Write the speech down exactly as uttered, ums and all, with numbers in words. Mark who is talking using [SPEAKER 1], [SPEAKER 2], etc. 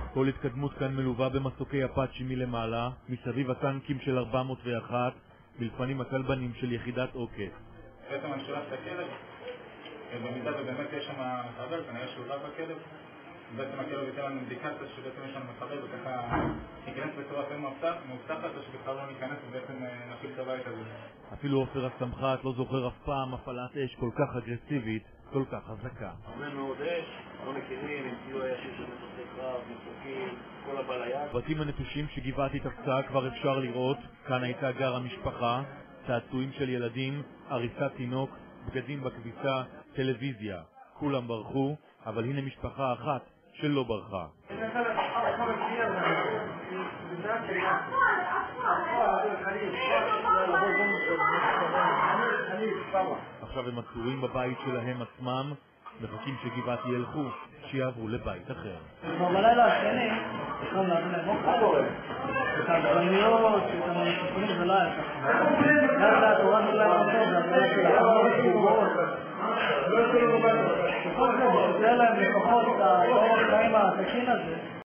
[SPEAKER 1] כל התקדמות כאן מלווה במסוקי אפאצ'י מלמעלה, מסביב הטנקים של ארבע מאות ואחת, מלפנים הכלבנים של יחידת עוקף.
[SPEAKER 2] בעצם אני שולח את הכלב, במידה ובאמת יש שם מחבל, כנראה שהוא רב בכלב. בעצם הכלב ייתן לנו אינדיקציה שבעצם יש לנו מחבל, וככה ניכנס בצורה יותר מאובטחת, או שבכלל לא ניכנס ובעצם נפיל את הבית הזה.
[SPEAKER 1] אפילו עופר הסמח"ט לא זוכר אף פעם הפעלת אש כל כך אגרסיבית, כל כך חזקה.
[SPEAKER 3] הרבה מאוד אש, לא מכירים, עם סיוע ישיר של מטוסי קרב, מסוקים, כל הבא ליד.
[SPEAKER 1] בתים הנטושים שגבעתי תפצה כבר אפשר לראות, כאן הייתה גר המשפחה, צעצועים של ילדים, עריסת תינוק, בגדים בכביסה, טלוויזיה. כולם ברחו, אבל הנה משפחה אחת שלא ברחה. עכשיו הם עצורים בבית שלהם עצמם, מחכים שגבעתי ילכו, שיעברו לבית אחר.
[SPEAKER 4] בלילה השני, יכולים להבין להם מה קורה. את העצבניות, את המנשפונים זה לא היה ככה. לאט לאט הורדנו להם אותו, והבנה של החמור תגובות. בכל זה, בשביל להם לפחות את האורח חיים התקין הזה.